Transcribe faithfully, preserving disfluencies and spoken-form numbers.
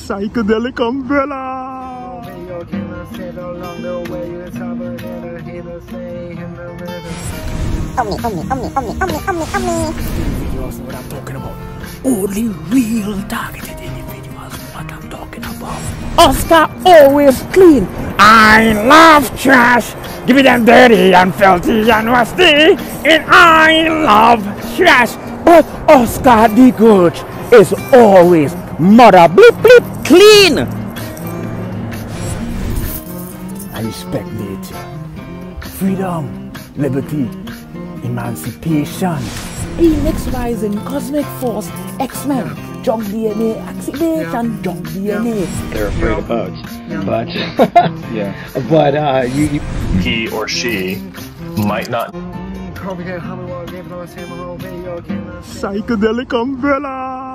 Psychedelic umbrella. Omni, Omni, Omni, Omni, Omni, Omni, Omni. Individuals know what I'm talking about. Only real targeted individuals know what I'm talking about. Oscar always clean. I love trash. Give me them dirty and filthy and rusty. And I love trash. But Oscar the Good is always mother blip blip clean. I respect nature, freedom, liberty, emancipation, Phoenix Rising, Cosmic Force, X-Men, junk D N A, activation, junk D N A. They're afraid of bugs, but yeah, but uh, you, you he or she might not. Psychedelic umbrella.